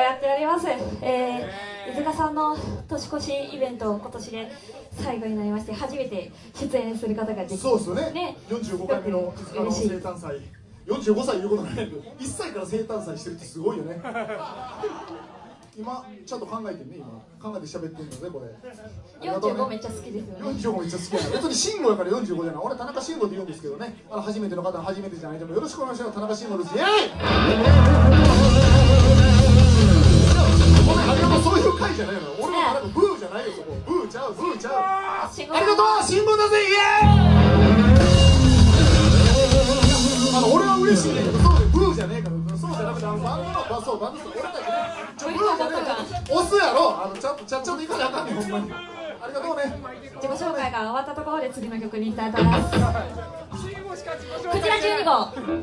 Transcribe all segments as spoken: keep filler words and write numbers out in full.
やっております。えー、飯塚さんの年越しイベント、今年で最後になりまして、初めて出演することができて、 そうですよね。 ね、 よんじゅうごかいめの飯塚の生誕祭。よんじゅうごさいいうことないけど、いっさいから生誕祭してるってすごいよね。今ちゃんと考えてね、今考えて喋ってるのでこれ。 よんじゅうごめっちゃ好きですよね。 よんじゅうごめっちゃ好きやな。別に慎吾やからよんじゅうごじゃない。俺田中慎吾って言うんですけどね。あの初めての方は初めてじゃないでもよろしくお願いします。田中慎吾です。イエーイ。ありがとう、そういう回じゃないのよ。俺の田中ブーじゃないよそこ。ブーちゃう、ブーちゃう。ありがとう、新聞だぜ、イエーイ。あの俺は嬉しいねんけど、そうでブーじゃねえから、そうじゃなくてあのバンドのバそうバンド俺たちね、ちょブーじゃねえ押すやろ、あのちゃんとちゃっちゃといかなあかんねんほんまに。ありがとうね。 自己紹介が終わったところで次の曲に行きたいと思います。こちらじゅうにごう。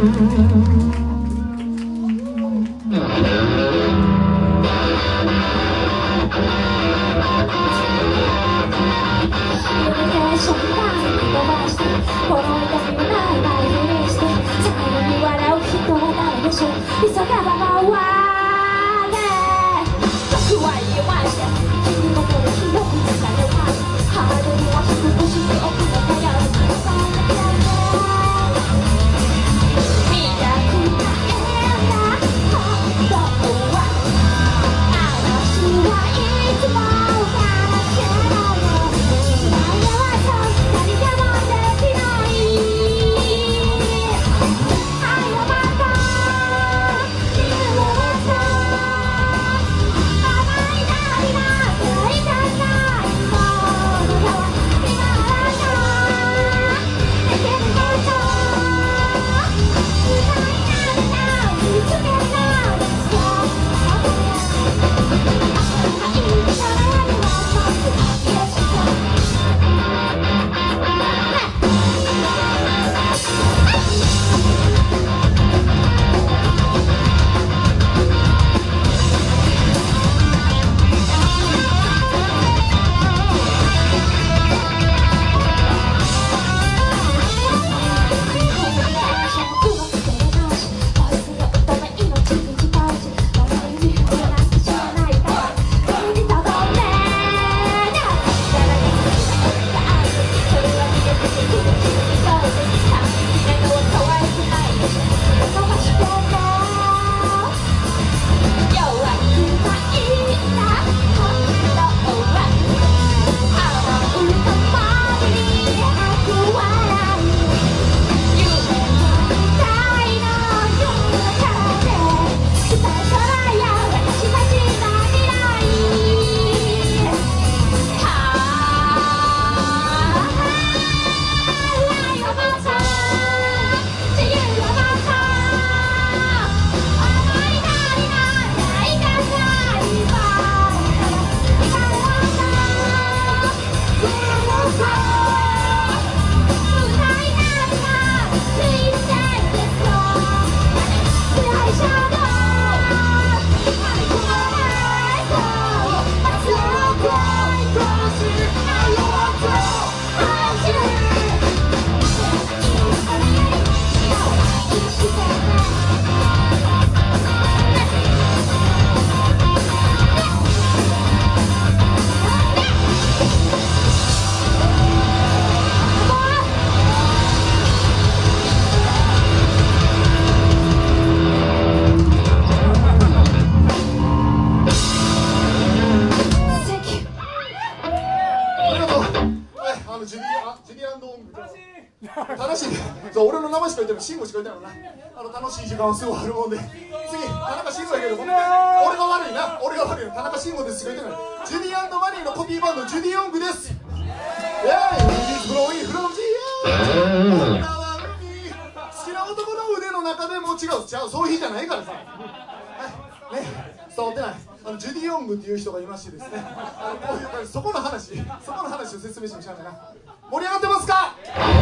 楽しいそう俺の名前しか言ってない慎吾しか言ってないのなあの楽しい時間はすぐあるもんで次田中慎吾やけどごめん俺が悪いな俺が悪いの田中慎吾ですしか言ってないジュディ&マニーのコピーバンドジュディ・ヨングですイェーイフロイフロムジー女は海好きな男の腕の中でも違う違うそういう日じゃないからさはいね伝わってないあのジュディ・ヨングっていう人がいましてですねあのこういう感じそこの話そこの話を説明しましょうかな盛り上がってますか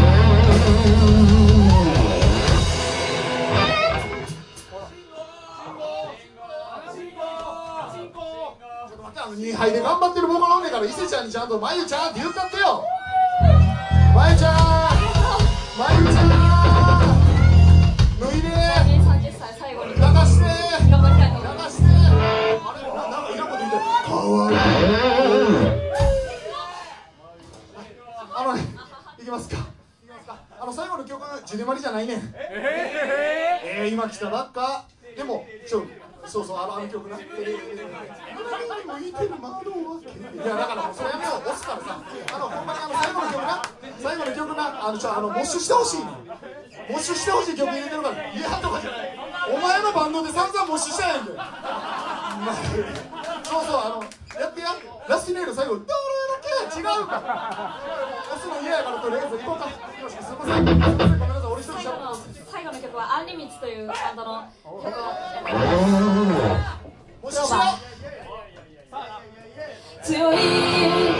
にはいで頑張ってるボーカルおんねんから伊勢ちゃんにちゃんと「まゆちゃん」って言ったってよまゆちゃんまゆちゃん脱いでさんじゅっさい最後に流して頑張りたいと思います流してあれななんかいらんこと言ってかわいいあのねいきますかいきますかあの最後の曲はジュデマリじゃないねんえー、えー、今来たばっかでもちょそうそうあのあの曲な。向いてる窓を開けいやだからそれもう押すからさあのほんまにあの最後の曲な最後の曲なあのちょあのモッシュしてほしいねモッシュしてほしい曲入れてるからいやとかじゃないお前のバンドで散々モッシュしたやんけそうそうあのやってやラスティネイル最後どれだけ違うから押すの嫌やからとりあえず行こうかすいませんごめんなさい俺一人しゃべって最後の曲はアンリミッツというバンドの曲をもししろ強い